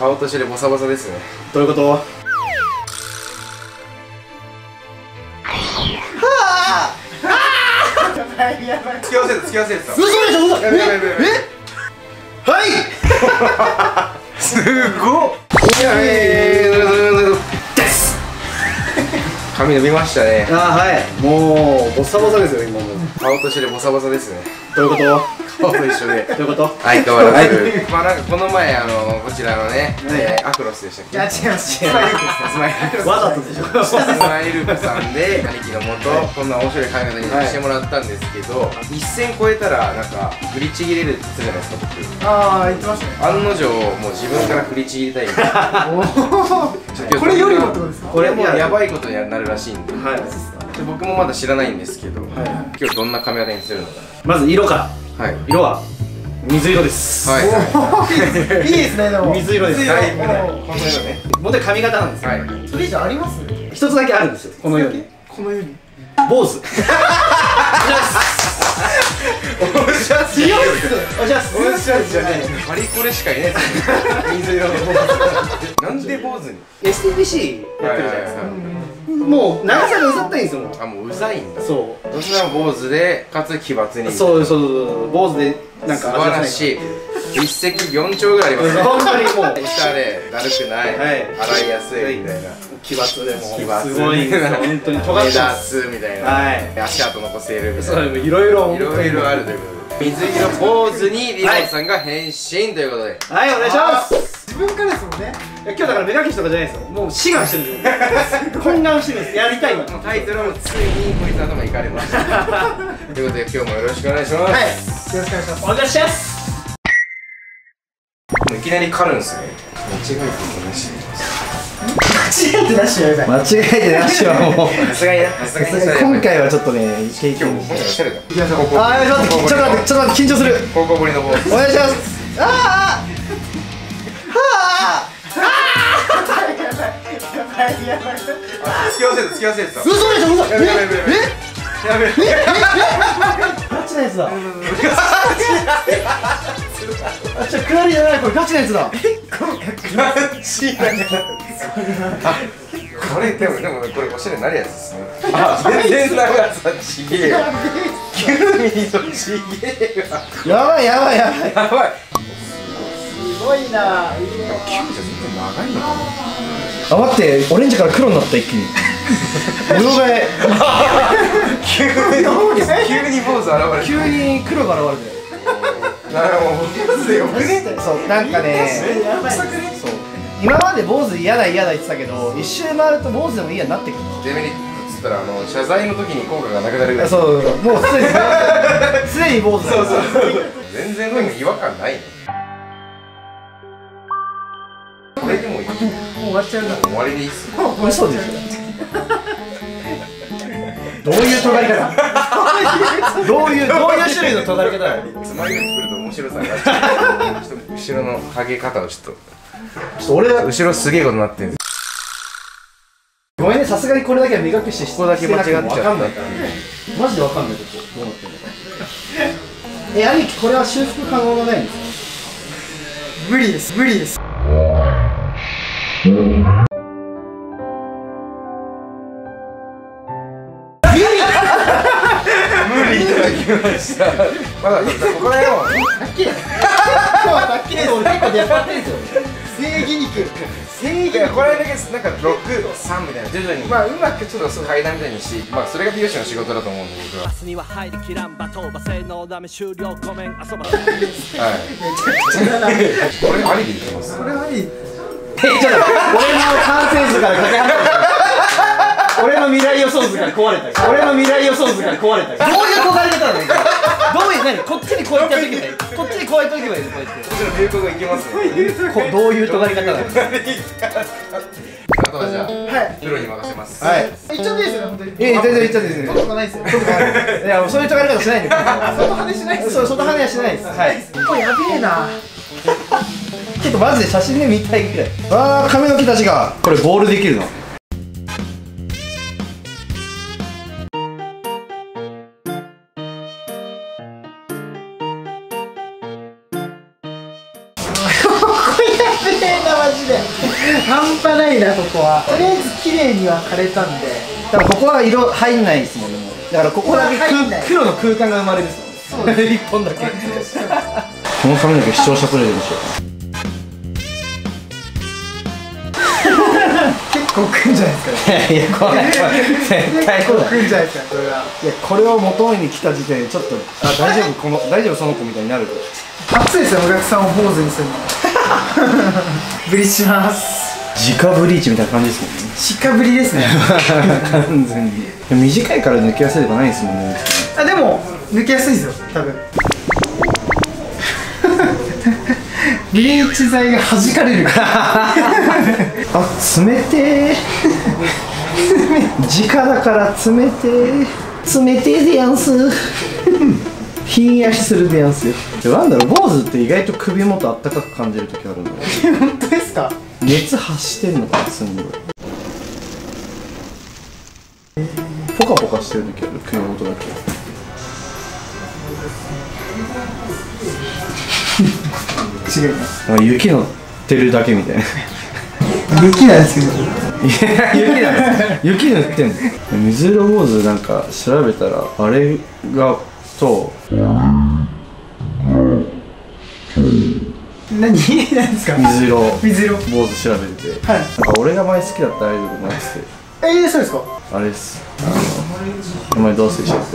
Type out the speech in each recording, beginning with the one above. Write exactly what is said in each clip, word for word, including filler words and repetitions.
顔としてボサボサですね。 どういうこと？はあ。 やばいやばい。 付き合わせる付き合わせる。 嘘でしょ嘘。 やべやべやべ。 え？はい。 すごっ。いやえーです。髪伸びましたね。 あはい。もうボサボサですよ今もう。 顔としてボサボサですね。 どういうこと？ 顔と一緒で。 どういうこと？ 相変わらず。まあなんかこの前あのこちらのね、アクロスでしたっけ？ いや違います違います。 スマイル。 わざとでしょ。 スマイル部さんで兄貴のもとこんな面白い髪型にしてもらったんですけど、一線超えたらなんか振りちぎれるって言ってたじゃないですか僕。 ああ言ってましたね。 案の定もう自分から振りちぎりたいみたいな。 これよりもってことですか？ これもやばいことになるらしいんで。 はい。 で僕もまだ知らないんですけど、 はい。 今日どんな髪型にするのかまず色から。 な。はい。 色は水色です。 はい。 いいですねでも。 水色です。 だいぶね。この色ね。 問題髪型なんですよ。 はい。 それ以上あります？ 一つだけあるんですよ。このように。 このように。 坊主。 おしゃ強いっす。おしゃす。 おしゃじゃない。パリコレしかいないですよ。水色の坊主。なんで坊主に？ エスティービーシー やってるじゃないですか。もう長さがうざったいんですよ。 あもううざいんだ。 そどちらも坊主でかつ奇抜に。 う。そうそうそう坊主でなんか素晴らしい。一石四鳥ぐらいありますね。 本当にもうおしゃれ、だるくない、洗いやすいみたいな。 奇抜でも奇抜すごいんですよ。本当に尖目立ってます。 つみたいな。 はい。 足跡残せるみたそういな。 いろいろいろいろあるということで。水色ポーズにリボンさんが変身ということで。 はいお願いします。 自分からですもんね。 今日だから目隠しとかじゃないですよ。もう志願してるんですよ。懇願してるんです。やりたいの。 タイトルもついにこいつ頭いかれました。ということで今日もよろしくお願いします。 はい。よろしくお願いします。 お願いします。 もういきなり狩るんですね。間違えて話してます。 間違えてなしやばい。 間違えてなしはもう。 さすがにな。さすがに今回はちょっとね経験。 今日もうおしゃれだ。 行きましょう。 ああちょっと待ってちょっと待ってちょっと待って緊張する。 高校ぶりの坊主。 お願いします。ああ。はあ。 やばいやばい。 付き合わせる付き合わせるさ。 嘘でしょ嘘。 やべやべやべ。やべ。 ガチなやつだ。あちょ下りじゃないこれガチなやつだ。 ガチなやつ。これでもでもこれおしゃれになるやつですね。あ全然長さちげえよ。きゅうミリとちげえわ。 やばいやばいやばい。 やばい。 すごいな。 きゅうじゃ全然長いのかな。 あ待ってオレンジから黒になった一気に。色替え。 急に急に坊主現れる。 急に黒が現れて。 なるほど。坊主でよくね。 そうなんかね。そう今まで坊主嫌だ嫌だ言ってたけど一周回ると坊主でもいいやになってくる。 デメリットっつったらあの謝罪の時に効果がなくなるぐらい。 そうそうもうすでにすでに坊主だ。そうそう全然でも違和感ないね。これでもいい。もう終わっちゃうんだ。 終わりでいいっす。 嘘でしょ。どういう尖り方？どういうどういう種類の尖り方だよ。 つまみが来ると面白さがある。ちょっと後ろのハゲ方をちょっとちょっと俺は後ろすげえことになってる。 ごめんねさすがにこれだけは目隠してここだけ間違っちゃったっていう。 マジでわかんないことどうなってるのか。え兄貴これは修復可能ないんですか？ 無理です無理です。 無理いただきました。まだここら辺をはっきり。今日ははっきり俺結構出っ張ってるんですよ。正義肉。正義いやこれだけなんかろく、さんみたいな徐々にまあうまくちょっと階段みたいにし、まあそれが美容師の仕事だと思うんで僕は。 明日には入りきらんば飛ば性能ダメ終了ごめん遊ばはい。これありで言ってます。 これはいい。 えちょっと俺の完成図からかけ離れた。俺の未来予想図が壊れた。俺の未来予想図が壊れた。どういう尖り方なの？どういう何？こっちにこうやってやっていけばいい。こっちにこうやっておけばいいのこうやって。 こっちの流行語いきますね。 こどういう尖り方なの？ あとはじゃあはい。 プロに任せます。 はい。 言っちゃっていいですよね本当に。 ええ全然言っちゃっていいですそんなことないですよ。 いやそういう尖り方しないんで。 外跳ねしないですそうよ。 外跳ねはしないです。はい。 これやべえな。 ちょっとマジで写真で見たいぐらい。ああ髪の毛たちがこれボールできるの。 べえなマジで半端ないなここは。とりあえず綺麗には枯れたんで、 だからここは色入んないですもんね。もうだからここだけここは入んない黒の空間が生まれるですもんね。一本だけ。この髪の毛視聴者プレゼントしよう。 結構くんじゃないですかね。 いやこれ絶対こうだ。 くんじゃないですかこれは。 いやこれを求めに来た時点でちょっとあ大丈夫この大丈夫その子みたいになると。 初ですよお客さんを坊主にするの。ブリーチします。 直ブリーチみたいな感じですもんね。 直ぶりですね。 完全に短いから抜けやすいとかないですもんね。 あでも抜けやすいですよ多分。ブリーチ剤が弾かれる。 あ冷てー。直だから冷てー。冷てーでやんす。ひんやりするでやんすよ。なんだろう坊主って意外と首元あったかく感じる時あるんだよ。 本当ですか。 熱発してんのかなすんごい。ポカポカしてる時ある首元だけ。 違います。 雪乗ってるだけみたいな。 雪なんですけど。 いや雪だね。雪塗ってんの。水色坊主なんか調べたらあれがと何なんですか。 水色水色。 坊主調べてて、 はい。 なんか俺が前好きだったアイドルのやつでえー、そうですか。 あれっす。あのお前どうせしちゃって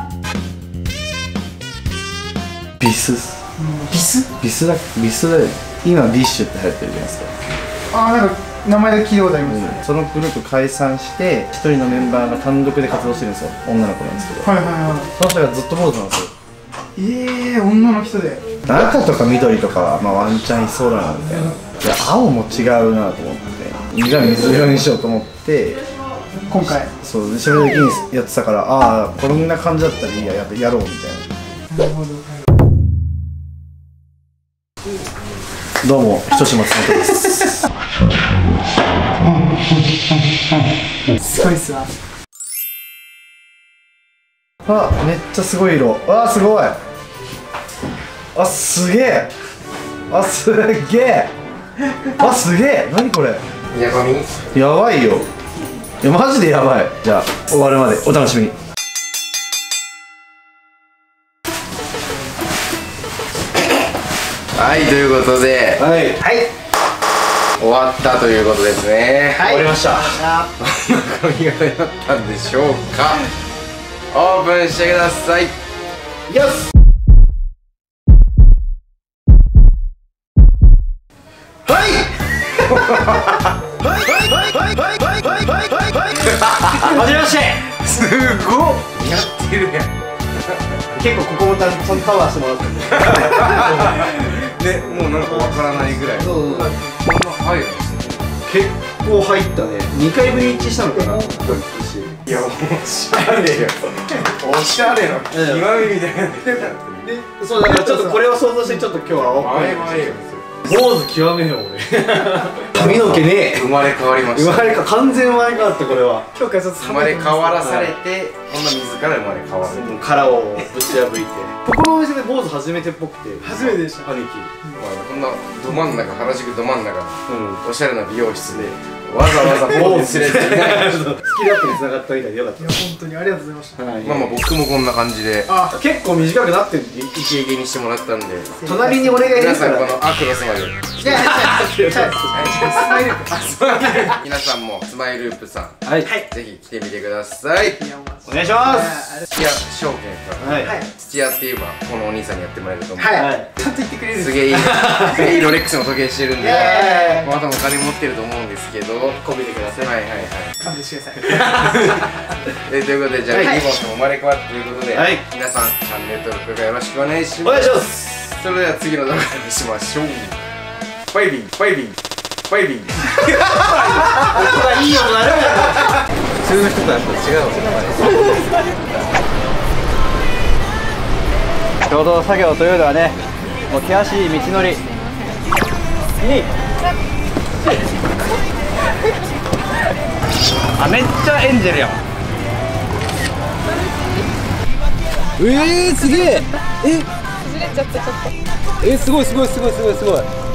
ビスっす。 ビス。 ビスだビスだよね。今ビッシュって流行ってるじゃないですか。 あーなんか名前だけ聞いたことあります。 うん、そのグループ解散して一人のメンバーが単独で活動してるんですよ。女の子なんですけど、 はいはいはい。 その人がずっと坊主なんですよ。 ええー、女の人で。 赤とか緑とかはまあワンチャンいそうだなみたいな。いや青も違うなと思ってじゃあ水色にしようと思って今回。 そうで締め時にやってたからああこんな感じだったらいいや や, やろうみたいなるほど。 な。どうもひとしまつのとです。 すごいっすわ。 あめっちゃすごい色。あすごい。あすげえ。あすげえ。あすげえ。何これ。 やばみやばいよ。いやマジでやばい。じゃあ終わるまでお楽しみに。 はいということではいはい。 終わったということですね。 はい。 終わりました。 どんな髪型になったんでしょうか。オープンしてください。 いきますはいはいはいはいはいはいはいはいはいはじめまして。 すごっやってるやん。 結構ここもちゃんとカバーしてもらってね、もうなんかわからないぐらい。 そうこんな入るんですね。 結構入ったね。にかいブリーチしたのかな。 いや、おしゃれよ。おしゃれの極みみたいな。 そうだからちょっとこれを想像してちょっと今日は前前よ。 坊主極めよ俺。髪の毛ね生まれ変わりました。 生まれか完全生まれ変わったこれは。 今日からちょっと生まれ変わらされて、こんな自ら生まれ変わる。 殻をぶち破いて。ここのお店で坊主初めてっぽくて。 初めてでした。 兄貴。 こんなど真ん中、原宿ど真ん中のうん。 おしゃれな美容室でわざわざ坊主連れていない。 スキルアップに繋がったみたいでよかっいや本当にありがとうございました。 た。はい。 まあまあ僕もこんな感じであ、 結構短くなってる。 イケイケにしてもらったんで、 隣に俺がいるから。 皆さんこのアクロスまでいやいやいやいや。スマイル。 皆さんもスマイループさんはい。 ぜひ来てみてください。 お願いします。 土屋証券からはい。 はい。 土屋って言えばこのお兄さんにやってもらえると思う。 はい。 はいちゃんと言ってくれる。 すげえいいすげえいいロレックスの時計してるんで、 イエーイまたお金持ってると思うんですけど、はいこびてください。 はいはい。 勘弁してください。 えということでじゃあはいリボンと生まれ変わったということで、 はい皆さんチャンネル登録よろしくお願いしおます。 願いします。 それでは次の動画でしましょう。バイビーバイビーバイビー。 音がいい音なる。 普通の人とやっぱ違うの。 共同作業というのはね、もう険しい道のりにあ、めっちゃエンジェルやん。えー、すげえ。え、え、すごいすごいすごいすごいすごい。